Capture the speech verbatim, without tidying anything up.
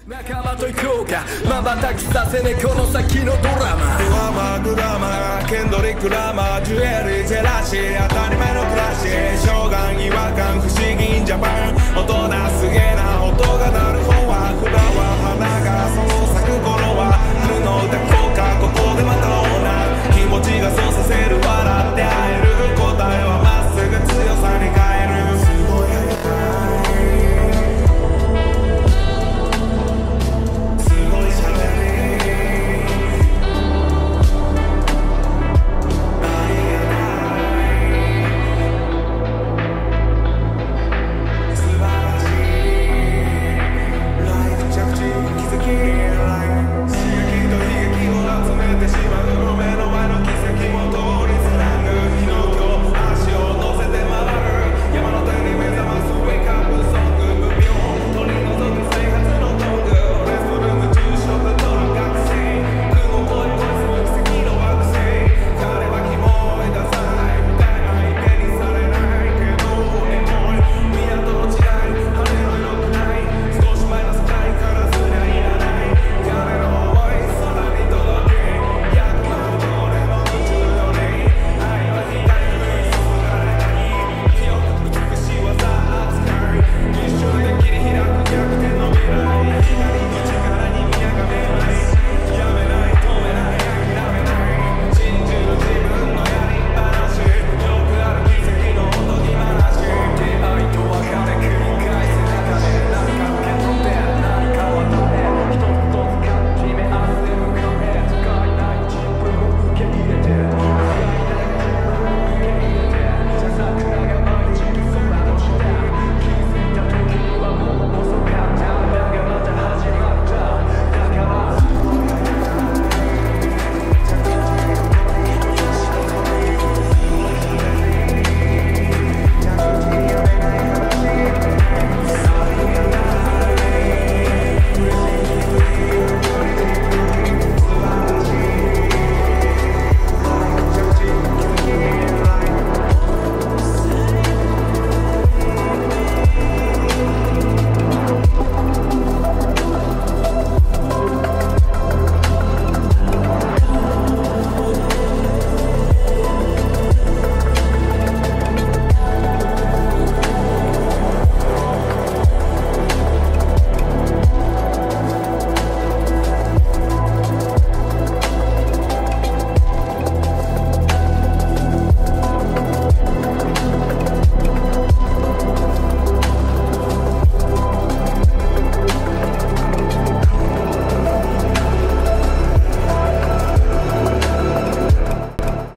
仲間と行こうか瞬きさせねこの先のドラマドラマグラマーケンドリックラマージュエリージェラシー当たり前の暮らし召喚違和感不思議インジャパン大人すげえな音が鳴る